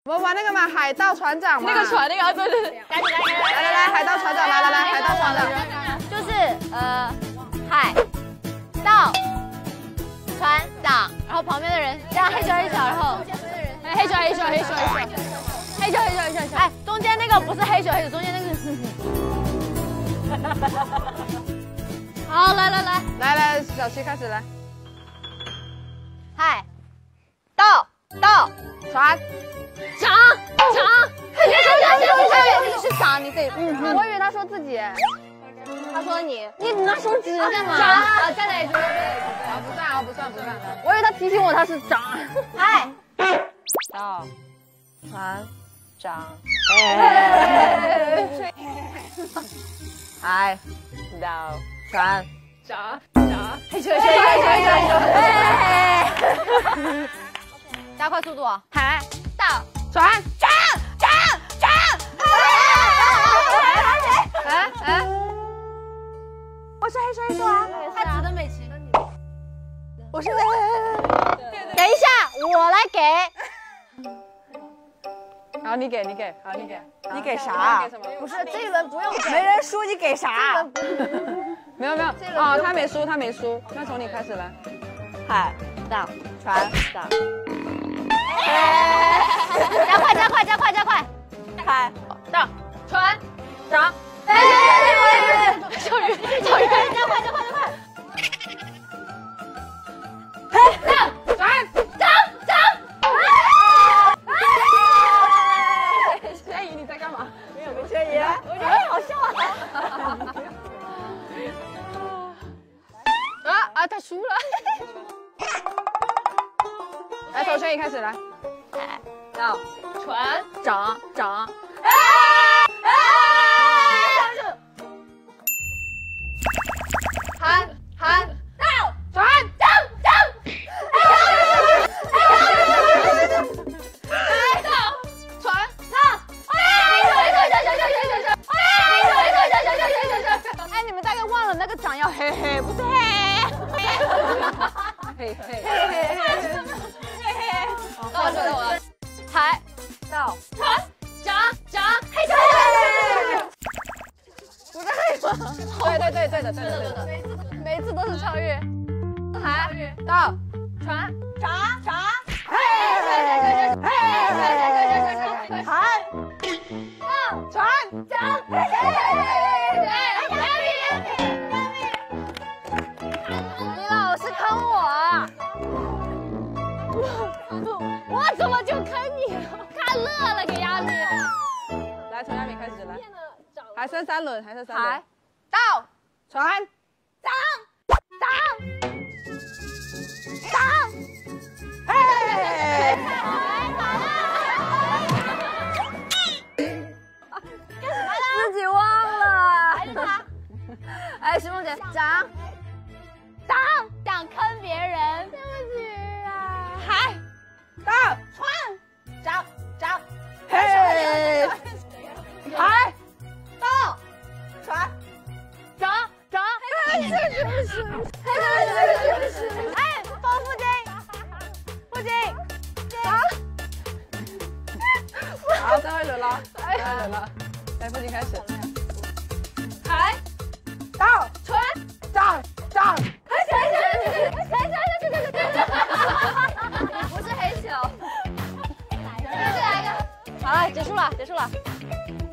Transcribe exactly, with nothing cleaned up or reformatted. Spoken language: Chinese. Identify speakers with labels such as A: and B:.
A: 我们玩那个嘛，海盗船长嘛。
B: 那个船，那个对对对，赶紧赶紧
A: 来来来，海盗船长，来来来，海盗船长，
B: 就是呃，海盗船长，然后旁边的人这样黑球黑球，然后哎黑球黑球黑球黑球黑球黑球黑球黑球，哎中间那个不是黑球黑球，中间那个是。好，来来来
A: 来来，小七开始来。
B: 海盗盗船长长，你是长，你可以。
A: 嗯，我以为他说自己。
B: 他说你，你拿手指干嘛？
A: 长啊，再来一句，再来一句。啊，不算啊，不算不算。
B: 我以为他提醒我他是长。海
A: 盗船长。海盗船长长。
B: 黑球黑球黑球黑球黑球。加快速度啊！海盗
A: 船
B: 长长长。
A: 哎哎，
B: 我是黑手黑手啊！他指的美琪，我是。等一下，我来给。
A: 好，你给，你给，好，你给，
C: 你给啥？
B: 不是这一轮不用给，
C: 没人输，你给啥？
A: 没有没有，啊，他没输，他没输，那从你开始来。
C: 海盗船长。
B: 加快加快加快加快！
C: 海盗
B: 船长。哎，小雨小雨，加快加快加快！海盗船长长。
A: 轩怡，你在干嘛？
C: 没有，轩怡，
B: 我觉得很好笑啊！
A: 啊啊，他输了。来，从轩怡开始来。
B: 海盗船
A: 长长。
B: 海海盗船长长。海盗船长。哎，你们大概忘了那个长要嘿嘿，不是嘿。
A: 嘿嘿嘿
B: 嘿嘿。到我说的我。海盗船长长黑球。不是黑吗？
A: 对对对对的对的对的，
B: 每次都是超越。海
A: 到
B: 船长长。嘿嘿嘿嘿海盗船长。嘿嘿嘿李老师坑我。我怎么就坑你了？看乐了，给亚米。
A: 来，从亚米开始来。还剩三轮，还剩三轮。
B: 海盗
A: 船
B: 长长长。嘿。自己忘了。还是他。哎，徐梦姐，长长想坑别人，对不起啊。海
A: 到
B: 船长长。
A: 嘿，海
B: 到船长长。哎，是是是。哎，帮父亲，父亲。长。
A: 好，最后一轮了，最后一轮了。来，父亲开始。
B: 海
A: 到
B: 船
A: 长长。
B: 黑球黑球黑球黑球黑球黑球。不是黑球。再来一个。好了，结束了，结束了。